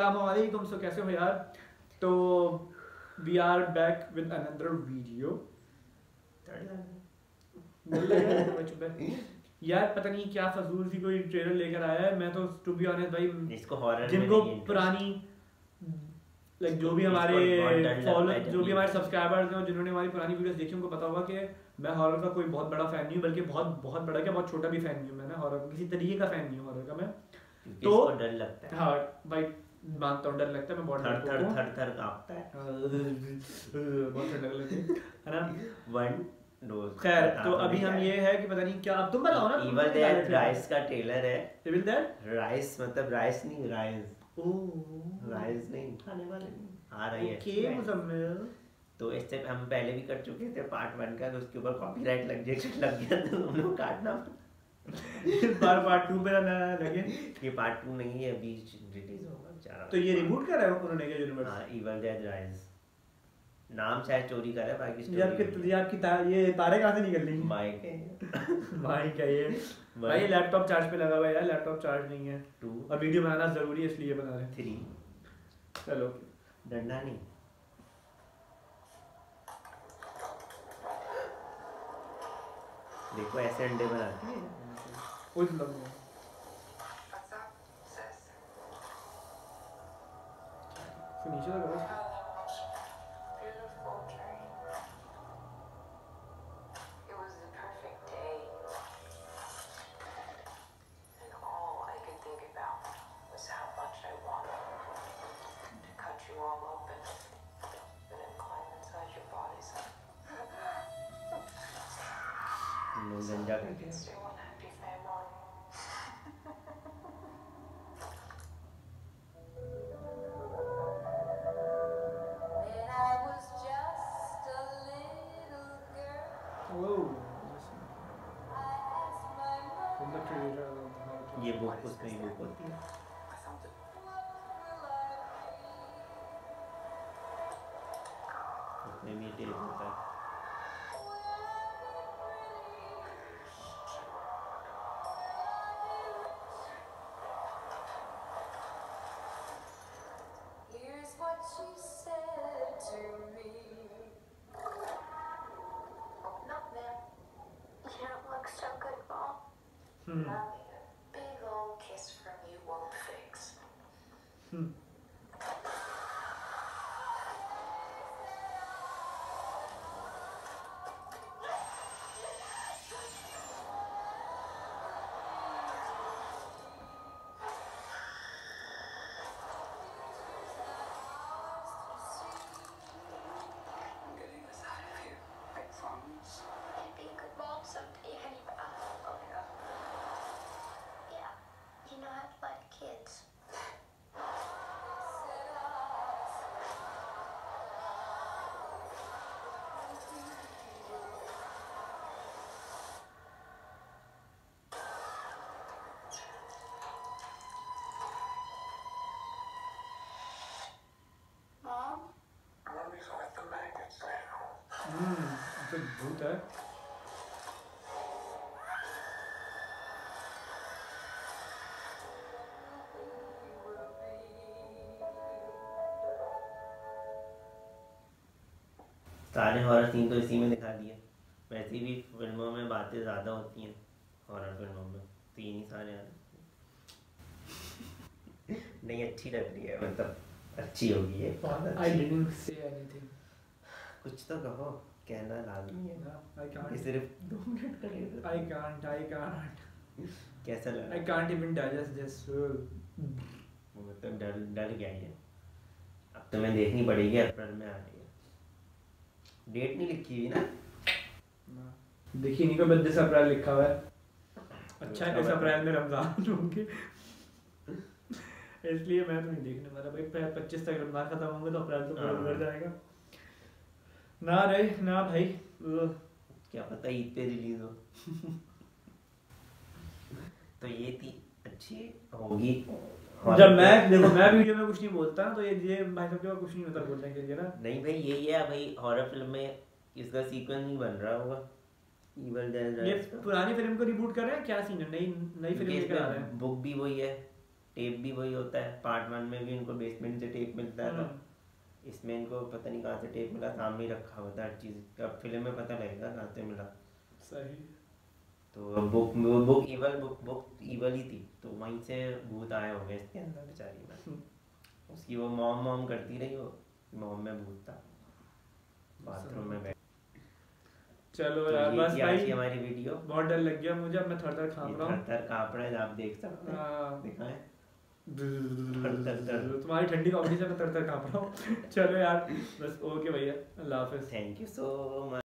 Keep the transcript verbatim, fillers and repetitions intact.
अस्सलाम वालेकुम। सो कैसे हो यार? तो we are back with another video. यार पता नहीं क्या फजूल सी कोई ट्रेलर लेकर आया है। मैं तो टू बी ऑनेस्ट भाई, इसको हॉरर में जिनको नहीं पुरानी लाइक जो भी हमारे फॉलो जो भी हमारे सब्सक्राइबर्स हैं और जिन्होंने हमारी पुरानी वीडियोस देखी उनको पता होगा कि मैं हॉरर का कोई बहुत बड़ा फैन नहीं हूँ, बल्कि बहुत बहुत बड़ा क्या बहुत छोटा भी फैन नहीं हूँ। मैं ना हॉरर किसी तरीके का फैन नहीं हूँ हॉरर का मैं। तो डर लगता है। हाँ भाई मानता हूँ, डर लगता है। मैं बहुत थर थर थर थर कांपता है, बहुत डर लगता है ना। वन दो खैर तो अभी हम ये है कि पता नहीं क्या, अब तुम बताओ ना। इविल डेड राइज का ट्रेलर है। इविल डेड राइज मतलब राइस नहीं, राइज। ओह राइज नहीं, खाने वाले नहीं, आ रही है। ओके मुजम्मिल। तो इससे हम पहले भी कर चुके थे पार्ट वन का, तो उसके ऊपर कॉपीराइट लग गया लग गया तो हम लोग काटना इस बार पार्ट टू पे ना लगे। ये पार्ट टू नहीं है, अभी रिलीज होगा बेचारा। तो ये रिबूट कर रहा है उन्होंने क्या यूनिवर्स? हां, इविल डेड राइज नाम शायद चोरी कर है, बाकी स्टोरी। ये आपके तुझे आपकी ता, ये तारे कहां से निकल रही? माइक है भाई क्या ये भाई लैपटॉप चार्ज पे लगा हुआ है यार, लैपटॉप चार्ज नहीं है। टू और वीडियो बनाना जरूरी है इसलिए बना रहे हैं। थ्री चलो डरना नहीं। देखो ऐसे अंडे बनाते हैं। कुछ लग नीचे लगा। गंजा करके ये बुक उसमें ही बुक होती है। उसमें भी टेप होता है। Hmm. Big old kiss from you won't fix. Hmm. हम्म तो भूत है। सारे हॉरर सीन तो इसी में दिखा दिए। वैसे भी फिल्मों में बातें ज़्यादा होती हैं, हॉरर फिल्मों में तीन ही सारे आते नहीं अच्छी लग रही है, मतलब अच्छी होगी ये। I didn't say anything. कुछ तो कहो, कहना लाजमी है ना। I can't. सिर्फ दो मिनट का ले। I can't, I can't. कैसा लगा? I can't even digest this. मतलब डर डर गया ये। अब तो मैं देखनी पड़ेगी, अप्रैल में आ रही है। डेट नहीं लिखी हुई ना? देखिए नहीं को बस अप्रैल लिखा हुआ है। अच्छा है, इस अप्रैल में रमजान होंगे इसलिए मैं तो नहीं देखने वाला भाई। पच्चीस तक रमजान खत्म होंगे तो अप्रैल तो पूरा गुजर जाएगा ना रे ना भाई। क्या पता ईद पे रिलीज हो तो ये थी अच्छी होगी। जब मैं देखो मैं वीडियो में कुछ नहीं बोलता तो ये ये भाई साहब के कुछ नहीं होता बोलने के लिए ना। नहीं भाई यही है भाई, हॉरर फिल्म में इसका सीक्वल नहीं बन रहा होगा। इविल डेड ये पुरानी फिल्म को रिबूट कर रहे हैं, क्या सीन है? नई नई फिल्म लेकर आ रहे हैं। बुक भी वही है, टेप भी वही होता है, पार्ट वन में भी इनको बेसमेंट से टेप मिलता था, इसमें इनको पता नहीं कहाँ से टेप मिला, सामने ही रखा हुआ था हर चीज़। अब फिल्म में पता लगेगा कहाँ से मिला। सही। तो बुक वो book evil book book evil ही थी, तो वहीं से भूत आए होंगे इसके अंदर बेचारी में। उसकी वो मॉम मॉम करती रही, वो मॉम में भूत था, बाथरूम में बैठ। चलो तो यार ये बस थी भाई आज की हमारी वीडियो। बहुत डर लग गया मुझे, अब मैं थर थर कांप रहा हूँ। थर थर काँप रहे हैं, आप देख सकते हैं, दिखाएं। तुम्हारी ठंडी कॉमेडी से मैं तर तर कांप रहा हूँ। चलो यार बस, ओके भैया, अल्लाह हाफिज़। Thank you so much.